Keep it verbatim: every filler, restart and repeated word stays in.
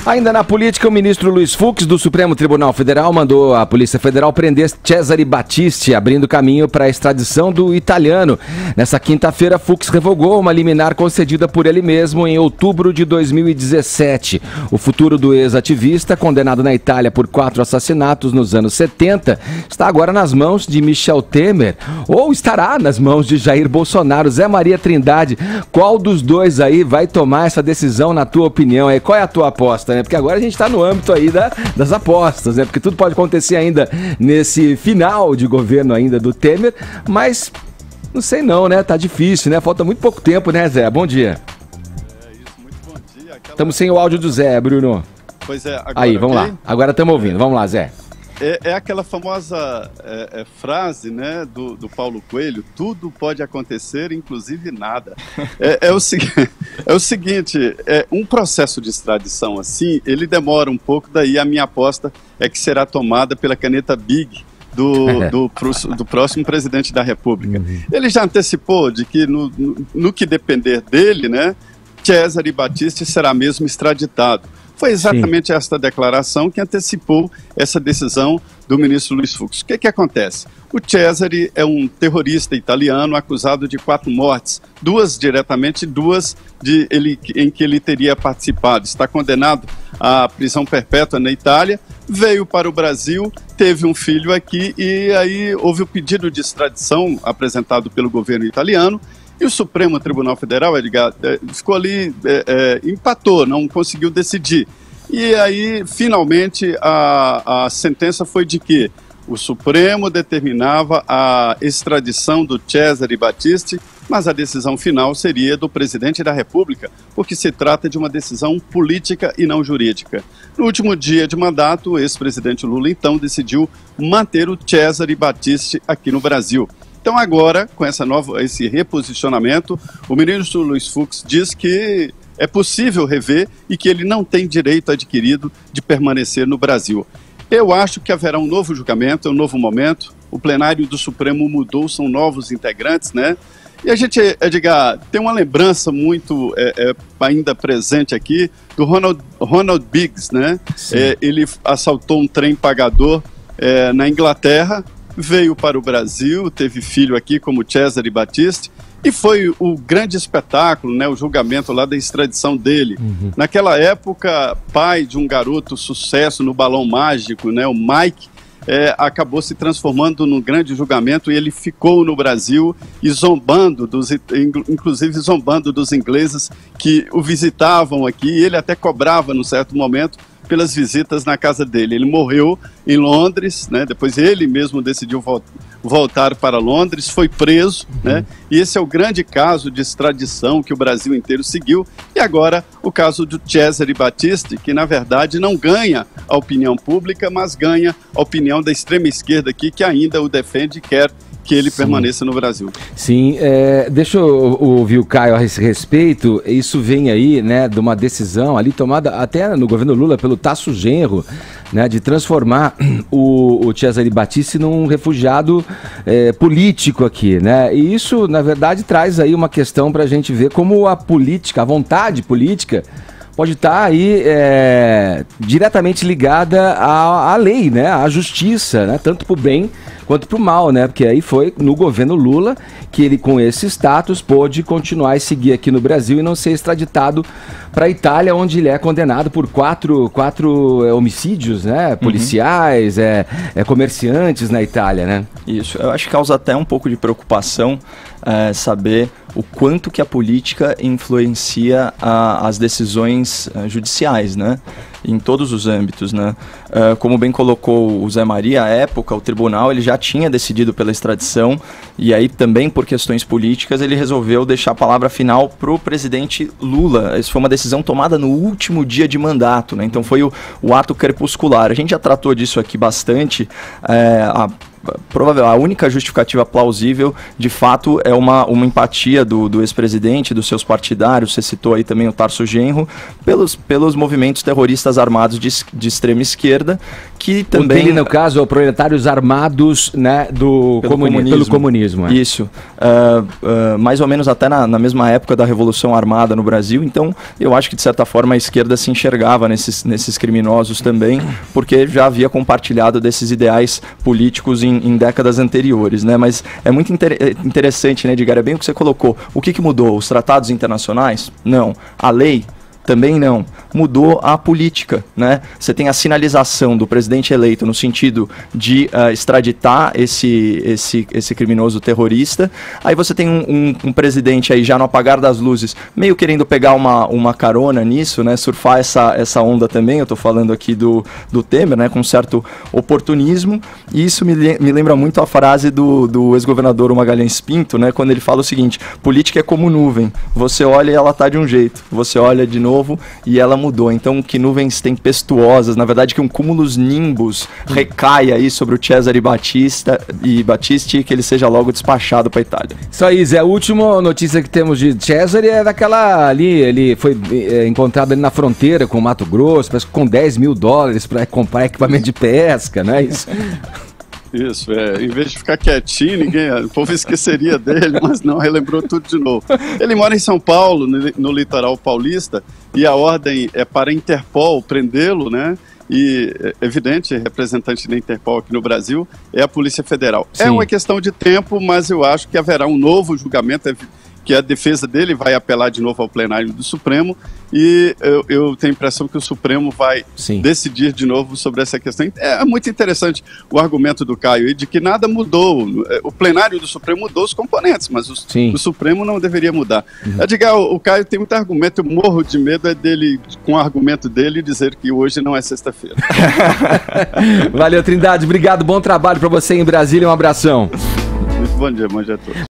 Ainda na política, o ministro Luiz Fux, do Supremo Tribunal Federal, mandou a Polícia Federal prender Cesare Battisti, abrindo caminho para a extradição do italiano. Nessa quinta-feira, Fux revogou uma liminar concedida por ele mesmo em outubro de dois mil e dezessete. O futuro do ex-ativista, condenado na Itália por quatro assassinatos nos anos setenta, está agora nas mãos de Michel Temer, ou estará nas mãos de Jair Bolsonaro. Zé Maria Trindade, qual dos dois aí vai tomar essa decisão, na tua opinião? Aí, qual é a tua aposta? Né? Porque agora a gente está no âmbito aí da, das apostas, né? Porque tudo pode acontecer ainda nesse final de governo ainda do Temer, mas não sei não, né? Tá difícil, né? Falta muito pouco tempo, né, Zé? Bom dia. É isso, muito bom dia. Aquela... Estamos sem o áudio do Zé, Bruno. Pois é, agora... Aí, vamos okay? lá. Agora estamos ouvindo. Vamos lá, Zé. É, é aquela famosa é, é, frase, né, do, do Paulo Coelho: tudo pode acontecer, inclusive nada. É, é, o, é o seguinte, é, um processo de extradição assim, ele demora um pouco, daí a minha aposta é que será tomada pela caneta Big do, do, do próximo presidente da República. Ele já antecipou de que no, no, no que depender dele, né, Cesare Battisti será mesmo extraditado. Foi exatamente Sim. esta declaração que antecipou essa decisão do ministro Luiz Fux. O que que acontece? O Cesare é um terrorista italiano acusado de quatro mortes, duas diretamente, duas de ele, em que ele teria participado. Está condenado à prisão perpétua na Itália, veio para o Brasil, teve um filho aqui e aí houve o pedido de extradição apresentado pelo governo italiano. E o Supremo Tribunal Federal, Edgar, ficou ali, é, é, empatou, não conseguiu decidir. E aí, finalmente, a, a sentença foi de que o Supremo determinava a extradição do Cesare Battisti, mas a decisão final seria do presidente da República, porque se trata de uma decisão política e não jurídica. No último dia de mandato, o ex-presidente Lula, então, decidiu manter o Cesare Battisti aqui no Brasil. Então agora, com essa nova, esse reposicionamento, o ministro Luiz Fux diz que é possível rever e que ele não tem direito adquirido de permanecer no Brasil. Eu acho que haverá um novo julgamento, um novo momento. O plenário do Supremo mudou, são novos integrantes, né? E a gente, Edgar, tem uma lembrança muito é, é, ainda presente aqui do Ronald, Ronald Biggs, né? É, ele assaltou um trem pagador é, na Inglaterra, veio para o Brasil, teve filho aqui como Cesare Battisti, e foi o grande espetáculo, né, o julgamento lá da extradição dele. Uhum. Naquela época, pai de um garoto sucesso no balão mágico, né, o Mike, é, acabou se transformando num grande julgamento e ele ficou no Brasil e zombando, dos, inclusive zombando dos ingleses que o visitavam aqui, e ele até cobrava num certo momento pelas visitas na casa dele. Ele morreu em Londres, né? Depois ele mesmo decidiu vol voltar para Londres, foi preso, uhum. né? E esse é o grande caso de extradição que o Brasil inteiro seguiu. E agora o caso do Cesare Battisti, que na verdade não ganha a opinião pública, mas ganha a opinião da extrema esquerda aqui, que ainda o defende e quer que ele Sim. permaneça no Brasil. Sim, é, deixa eu ouvir o Caio a esse respeito. Isso vem aí, né, de uma decisão ali tomada até no governo Lula pelo Tasso Genro, né, de transformar o, o Cesare Battisti num refugiado é, político aqui, né? E isso, na verdade, traz aí uma questão para a gente ver como a política, a vontade política pode estar aí é, diretamente ligada à, à lei, né, à justiça, né, tanto para o bem quanto para o mal, né, porque aí foi no governo Lula que ele, com esse status, pôde continuar e seguir aqui no Brasil e não ser extraditado para a Itália, onde ele é condenado por quatro, quatro é, homicídios, né, policiais, uhum. é, é, comerciantes na Itália, né. Isso, eu acho que causa até um pouco de preocupação é, saber o quanto que a política influencia a, as decisões uh, judiciais, né? Em todos os âmbitos, né? Uh, como bem colocou o Zé Maria, à época, o tribunal ele já tinha decidido pela extradição e aí também por questões políticas ele resolveu deixar a palavra final para o presidente Lula. Isso foi uma decisão tomada no último dia de mandato, né? Então foi o, o ato crepuscular. A gente já tratou disso aqui bastante. É, a provável, a única justificativa plausível, de fato, é uma, uma empatia do, do ex-presidente, dos seus partidários, você citou aí também o Tarso Genro, pelos, pelos movimentos terroristas armados de, de extrema esquerda, que também... O dele, no caso, é o Proletários Armados, né, do pelo comuni comunismo. Pelo comunismo é. Isso. Uh, uh, mais ou menos até na, na mesma época da Revolução Armada no Brasil, então eu acho que, de certa forma, a esquerda se enxergava nesses, nesses criminosos também, porque já havia compartilhado desses ideais políticos em, em décadas anteriores, né? Mas é muito inter interessante, né, Edgar? É bem o que você colocou. O que, que mudou? Os tratados internacionais? Não. A lei? Também não. Mudou a política, né? Você tem a sinalização do presidente eleito no sentido de uh, extraditar esse, esse, esse criminoso terrorista. Aí você tem um, um, um presidente aí já no apagar das luzes, meio querendo pegar uma, uma carona nisso, né? Surfar essa, essa onda também. Eu tô falando aqui do, do Temer, né? Com um certo oportunismo. E isso me, me lembra muito a frase do, do ex-governador Magalhães Pinto, né? Quando ele fala o seguinte: política é como nuvem. Você olha e ela tá de um jeito. Você olha de novo e ela mudou. Então, que nuvens tempestuosas, na verdade que um cúmulos nimbus recai aí sobre o Cesare Batista e Battisti, que ele seja logo despachado para a Itália. Isso aí, Zé. A última notícia que temos de Cesare é daquela ali, ele foi é, encontrado ali na fronteira com o Mato Grosso, parece que com dez mil dólares para comprar equipamento de pesca, não é isso? Isso, é, em vez de ficar quietinho, ninguém, o povo esqueceria dele, mas não, relembrou tudo de novo. Ele mora em São Paulo, no, no litoral paulista, e a ordem é para a Interpol prendê-lo, né? E, é evidente, representante da Interpol aqui no Brasil é a Polícia Federal. Sim. É uma questão de tempo, mas eu acho que haverá um novo julgamento, que a defesa dele vai apelar de novo ao plenário do Supremo, e eu, eu tenho a impressão que o Supremo vai Sim. decidir de novo sobre essa questão. É muito interessante o argumento do Caio de que nada mudou. O plenário do Supremo mudou os componentes, mas o, o Supremo não deveria mudar. Uhum. Edgar, o, o Caio tem muito argumento, eu morro de medo é dele, com o argumento dele, dizer que hoje não é sexta-feira. Valeu, Trindade, obrigado, bom trabalho para você em Brasília, um abração. Muito bom dia, bom dia a todos.